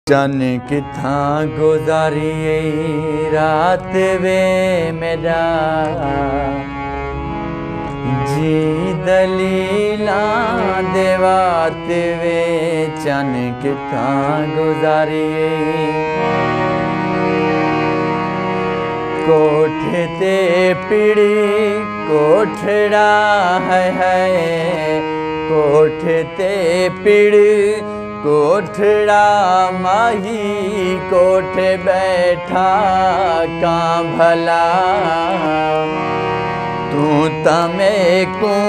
चन किथा गुजारिए रात वे मेरा जी दलीला देवात वे चन किथा गुजारिए कोठे ते पीड़ी कोठड़ा है कोठे ते पीड़ी कोठड़ा माही कोठे बैठा का भला तू तमें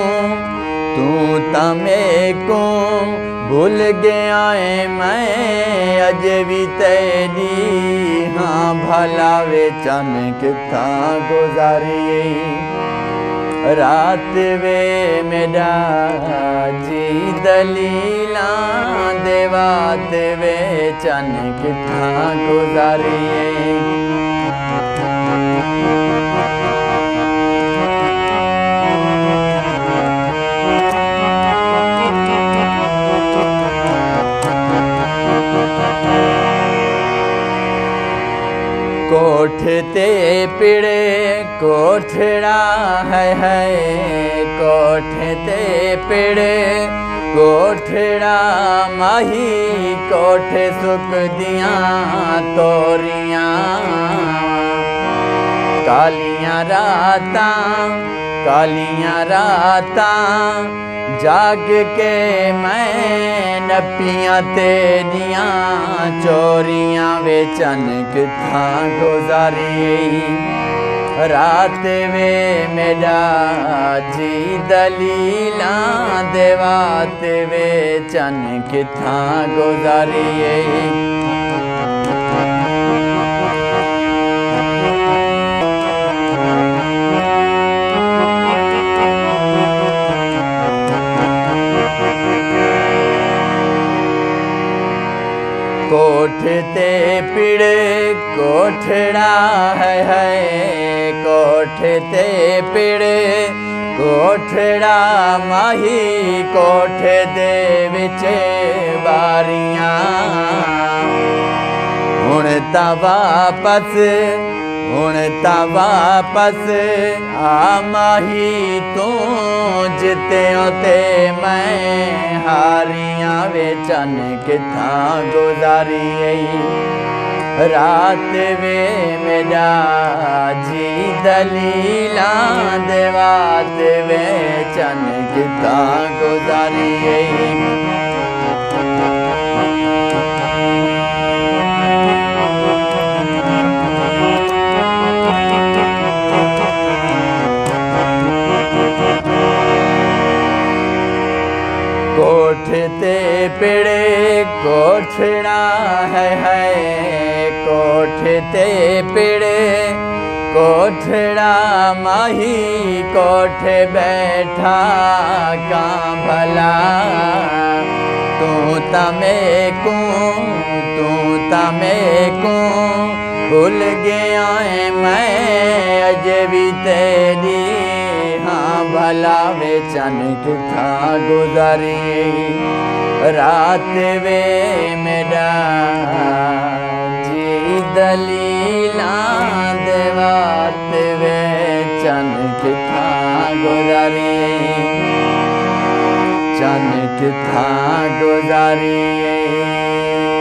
को भूल गया है मैं अज भी तेरी हाँ भला वे चन किथा गुजारिए रात वे मेरा जी दलीला देवात वे चन किथा गुजारिए कोठे ते पीड़े कोठड़ा है कोठे ते पीड़े कोठड़ा माही कोठे सुख दिया तोरियां कालियां रातां जाग के मैं नपियां तेरियां चोरियां वे चन किथा गुजारिए रात वे मेरा जी दलीला देवात वे चन किथा गुजारिए कोठे ते पीड़े कोठड़ा है कोठे ते पीड़े कोठड़ा माही कोठे दे विच बारियां हुण ता वापस आ माही तू जित्तियों ते मैं हारियां वे चन किथा गुजारिए रात वे मेरा जी दलीला देवात वे चन किथा गुजारिए कोठे ते पीड़े कोठड़ा है कोठे ते पीड़े कोठड़ा माही कोठे बैठा का भला तू तमें को भूल गया है मैं अज भी तेरी भला वे चन किथा गुजारिए रात वे मेरा जी दलीला देवात वे चन किथा गुजारिए चन किथा गुजारिए।